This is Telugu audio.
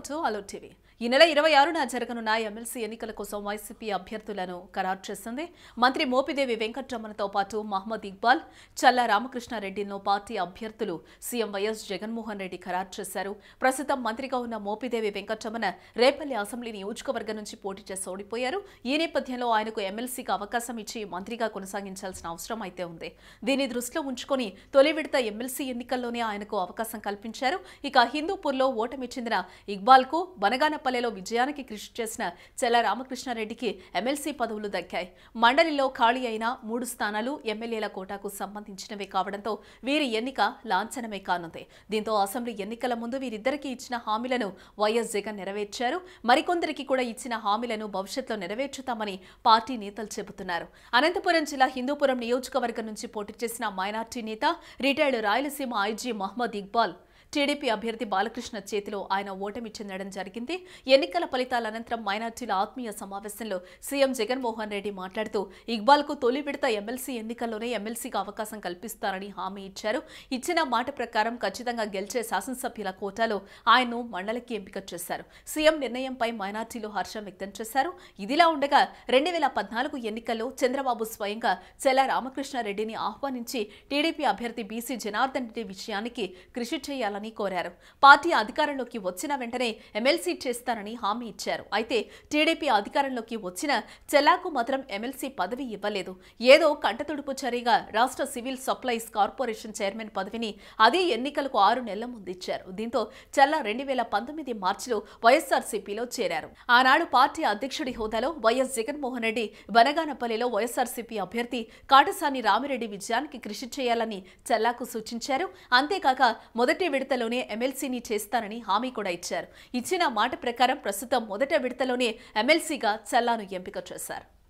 Welcome to allow TV. ఈ నెల 26న జరగనున్న ఎమ్మెల్సీ ఎన్నికల కోసం వైసీపీ అభ్యర్థులను ఖరారు చేసింది. మంత్రి మోపిదేవి వెంకటరమణతో పాటు మహమ్మద్ ఇక్బాల్, చల్లా రామకృష్ణారెడ్డిను పార్టీ అభ్యర్థులు సీఎం వైఎస్ జగన్మోహన్ రెడ్డి ఖరారు చేశారు. ప్రస్తుతం మంత్రిగా ఉన్న మోపిదేవి వెంకటరమణ రేపల్లి అసెంబ్లీ నియోజకవర్గం నుంచి పోటీ చేసి ఓడిపోయారు. ఈ నేపథ్యంలో ఆయనకు ఎమ్మెల్సీకి అవకాశం ఇచ్చి మంత్రిగా కొనసాగించాల్సిన అవసరం అయితే ఉంది. దీన్ని దృష్టిలో ఉంచుకొని తొలి విడత ఎమ్మెల్సీ ఎన్నికల్లోనే ఆయనకు అవకాశం కల్పించారు. ఇక హిందూపూర్లో ఓటమి చెందిన ఇక్బాల్కు బనగానపల్లెలో విజయానికి కృషి చేసిన చల్లా రామకృష్ణారెడ్డికి ఎమ్మెల్సీ పదవులు దక్కాయి. మండలిలో ఖాళీ అయిన 3 స్థానాలు ఎమ్మెల్యేల కోటాకు సంబంధించినవే కావడంతో వీరి ఎన్నిక లాంఛనమే కానుంది. దీంతో అసెంబ్లీ ఎన్నికల ముందు వీరిద్దరికీ ఇచ్చిన హామీలను వైఎస్ జగన్ నెరవేర్చారు. మరికొందరికి కూడా ఇచ్చిన హామీలను భవిష్యత్తులో నెరవేర్చుతామని పార్టీ నేతలు చెబుతున్నారు. అనంతపురం జిల్లా హిందూపురం నియోజకవర్గం నుంచి పోటీ చేసిన మైనార్టీ నేత retired Rayalaseema IG Mohammed Iqbal TDP అభ్యర్థి బాలకృష్ణ చేతిలో ఆయన ఓటమి చెందడం జరిగింది. ఎన్నికల ఫలితాల అనంతరం మైనార్టీల ఆత్మీయ సమావేశంలో సీఎం జగన్మోహన్ రెడ్డి మాట్లాడుతూ ఇక్బాల్కు తొలి విడత ఎమ్మెల్సీ ఎన్నికల్లోనే ఎమ్మెల్సీకి అవకాశం కల్పిస్తారని హామీ ఇచ్చారు. ఇచ్చిన మాట ప్రకారం ఖచ్చితంగా గెలిచే శాసనసభ్యుల కోటాలో ఆయన్ను మండలికి ఎంపిక చేశారు. సీఎం నిర్ణయంపై మైనార్టీలు హర్షం వ్యక్తం చేశారు. ఇదిలా ఉండగా 2014 ఎన్నికల్లో చంద్రబాబు స్వయంగా చల్లా రామకృష్ణారెడ్డిని ఆహ్వానించి టీడీపీ అభ్యర్థి బీసీ జనార్దన్ రెడ్డి విషయానికి కృషి చేయాలని కోరారు. పార్టీ అధికారంలోకి వచ్చిన వెంటనే ఎమ్మెల్సీ చేస్తానని హామీ ఇచ్చారు. అయితే టీడీపీ అధికారంలోకి వచ్చిన చెల్లాకు మాత్రం ఎమ్మెల్సీ పదవి ఇవ్వలేదు. ఏదో కంటతుడుపు చర్యగా రాష్ట్ర సివిల్ సప్లైస్ కార్పొరేషన్ చైర్మన్ పదవిని అదే ఎన్నికలకు 6 నెలల ముందు ఇచ్చారు. దీంతో చెల్లా 2019 మార్చిలో YSRCPలో చేరారు. ఆనాడు పార్టీ అధ్యక్షుడి హోదాలో వైఎస్ జగన్మోహన్ రెడ్డి బనగానపల్లిలో YSRCP అభ్యర్థి కాటసాని రామిరెడ్డి విజయానికి కృషి చేయాలని చెల్లాకు సూచించారు. అంతేకాక మొదటి విడతలోనే ఎమ్మెల్సీని చేస్తానని హామీ కూడా ఇచ్చారు. ఇచ్చిన మాట ప్రకారం ప్రస్తుతం మొదటి విడతలోనే ఎమ్మెల్సీగా చెల్లాను ఎంపిక చేశారు.